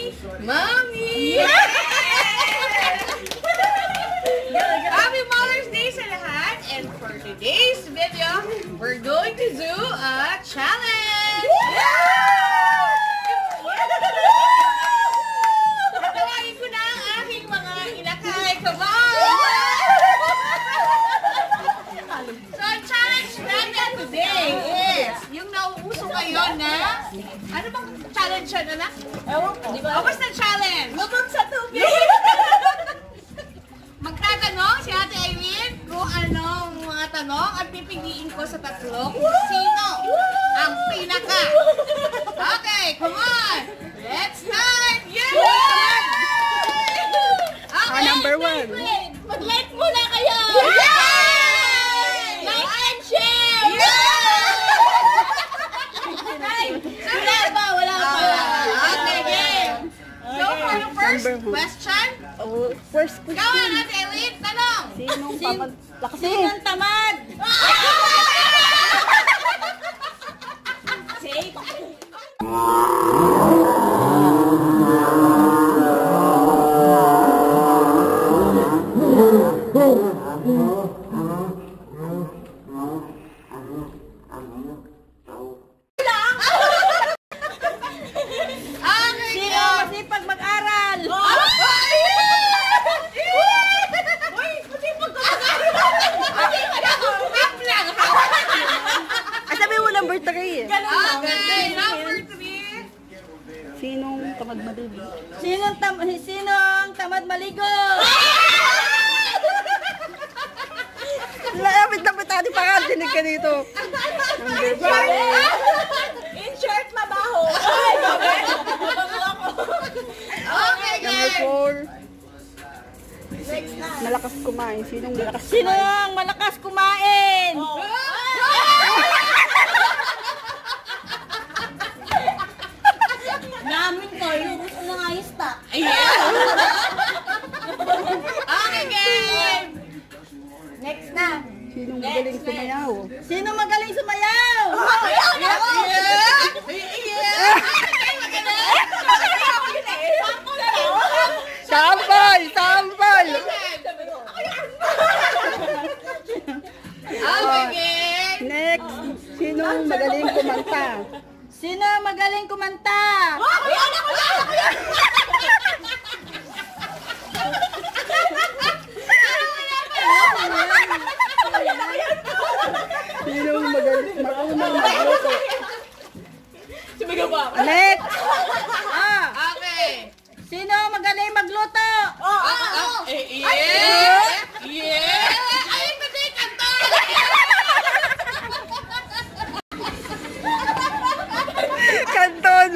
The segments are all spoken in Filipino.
Mommy! Happy Mother's Day sa lahat! And for today's video, we're going to do a challenge! Tatawagin ko na ang aking mga inakay. Come on! So, ang challenge natin today is yung nauuso ngayon na ano bang challenge siya na? Ewan ko. O, basta challenge! Lubog sa tubig! Magtatanong si Ate Irene kung ano mga tanong at pipiliin ko sa tatlo kung sino ang pinaka. Okay, come on! Let's start! Yay! Okay, number 1. Mag-like muna kayo! Yay! Like and share! Wala pa, wala pa. Okay, game. So, for the first question, First question. ikaw ang Ate Eileen, tanong! Sinong tamad? Sinong tamad? Safe. Sino masipag mag-aral? Sabi mo number 3. Okay, number 3. Sinong tamad maligo? Sinong tamad maligo? Lapit na pitani pa ka. Dinig ka dito. Number 5. In short, mabaho. Okay, Number guys. 4. Malakas kumain. Sinong malakas kumain? Sino ang malakas kumain? Namin ko, yung gusto ng ayos ta. Okay, game! Next na. Sinong magaling sumayaw? Sino magaling sumayaw? Sampal! Sampal! Okay, Next. Sinong magaling kumanta? sino magaling kumanta? Sinong magaling marunong magluto? Next. Okay. Sino magaling magluto? Ay, pati kanta! Kanton.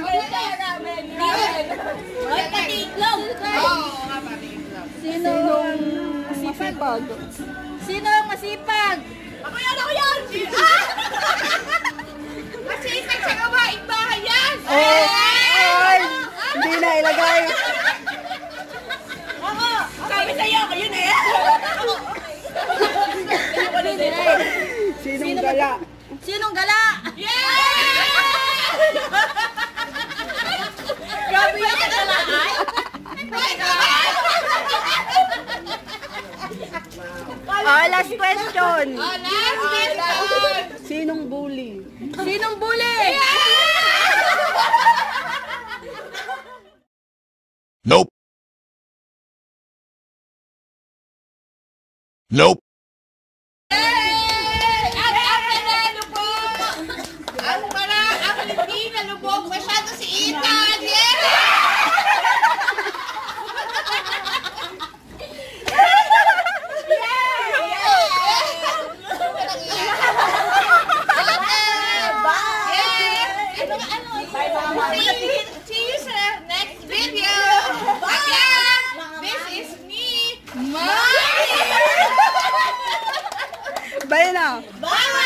Ay, pati itlog! Oo, nga pati itlog. Sinong masipag? Sino ang masipag? Ako yan! Masipag sa gawaing bahay yan! Ay! Hindi na ilagay. Ako! Sabi sa'yo, ako yun eh! Sinong gala? Sinong gala? Grabe yung kagalaan! Last question. Last question! Sinong bully? Sinong bully? Nope. Nope. Ang panalo po! Ang hindi nalubog masyado si Ethan! See you sa next video! Again, this is me, Mommy! Bye na. Bye!